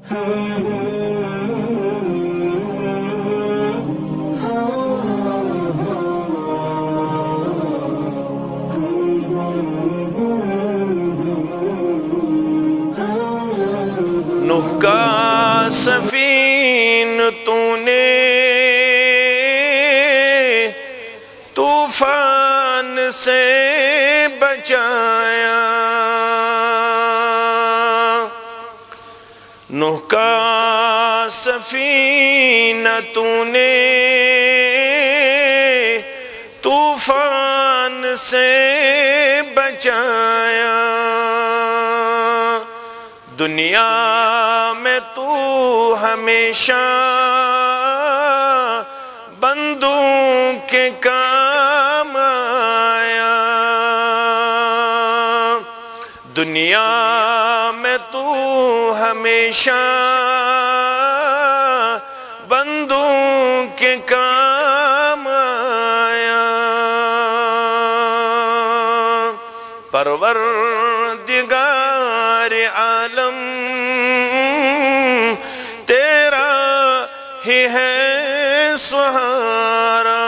نوح کا سفین تو نے طوفان سے بچایا، نوح کا سفینہ تو نے طوفان سے بچایا، دنیا میں تو ہمیشہ بندوں کے کام آیا، دنیا میں تو ہمیشہ بندوں کے کام آیا، پروردگار عالم تیرا ہی ہے سہارا،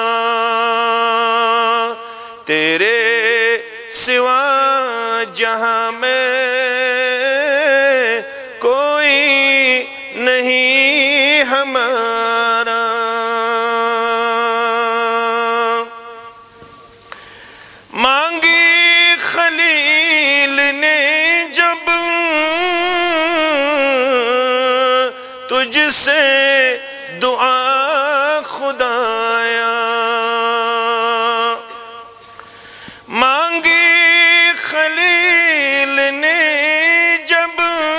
تیرے سوا جہاں میں کوئی نہیں ہمارا، مانگی خلیل نے جب تجھ سے دعا خدایا، مانگی خلیل نے جب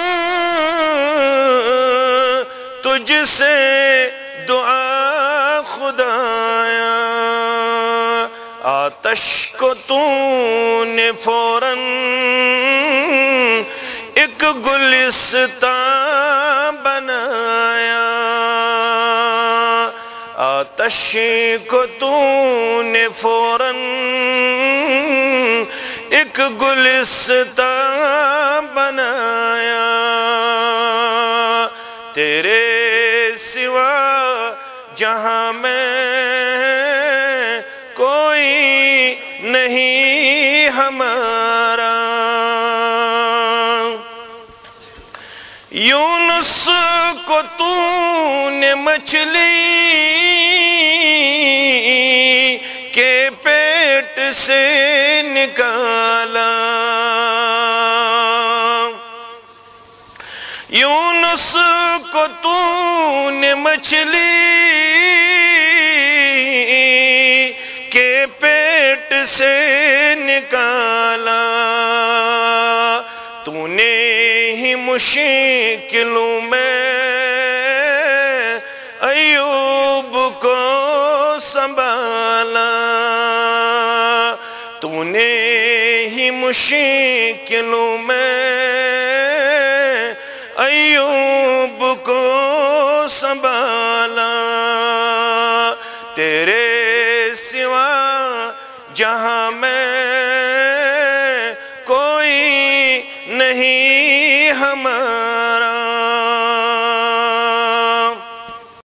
تجھ سے دعا خدایا، آتش کو تو نے فوراً ایک گلستان بنایا، آتش کو تو نے فوراً ایک گلستان بنایا، تیرے سوا جہاں میں کوئی نہیں ہمارا، یونس کو تو نے مچھلی کے پیٹ سے نکالا، یونس کو تو نے مچھلی کے پیٹ سے نکالا، تو نے ہی مشکلوں میں ایوب کو سنبھالا، تو نے ہی مشکلوں میں ایوب کو سنبھالا، تیرے سوا جہاں میں